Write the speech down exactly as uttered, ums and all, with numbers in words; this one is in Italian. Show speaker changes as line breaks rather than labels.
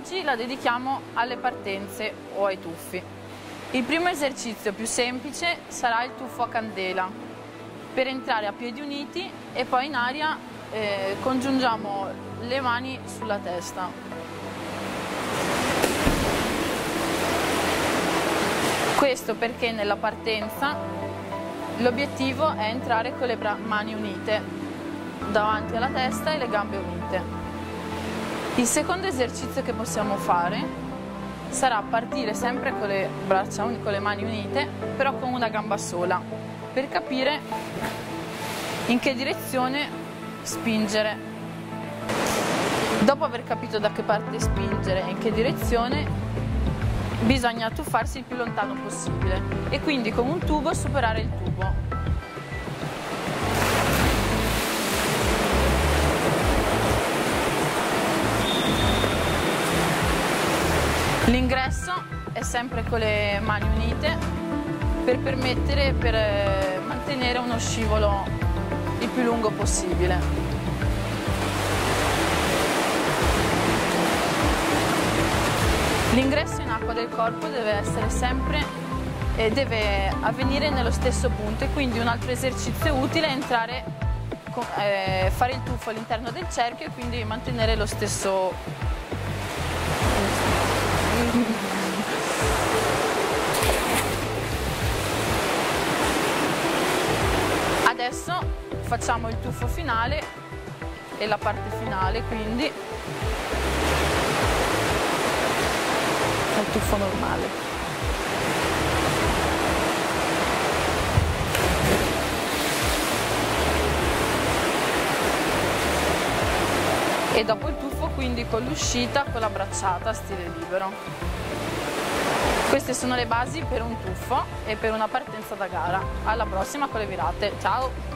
oggi la dedichiamo alle partenze o ai tuffi. Il primo esercizio più semplice sarà il tuffo a candela, per entrare a piedi uniti e poi in aria eh, congiungiamo le mani sulla testa. Questo perché nella partenza l'obiettivo è entrare con le mani unite davanti alla testa e le gambe unite. Il secondo esercizio che possiamo fare sarà partire sempre con le braccia, con le mani unite, però con una gamba sola, per capire in che direzione spingere. Dopo aver capito da che parte spingere e in che direzione, bisogna tuffarsi il più lontano possibile e quindi con un tubo superare il tubo. L'ingresso è sempre con le mani unite per permettere, per mantenere uno scivolo il più lungo possibile. L'ingresso in acqua del corpo deve essere sempre e deve avvenire nello stesso punto e quindi un altro esercizio utile è entrare, eh, fare il tuffo all'interno del cerchio e quindi mantenere lo stesso. Adesso facciamo il tuffo finale e la parte finale, quindi il tuffo normale. E dopo il tuffo quindi con l'uscita con la bracciata stile libero. Queste sono le basi per un tuffo e per una partenza da gara. Alla prossima con le virate, ciao!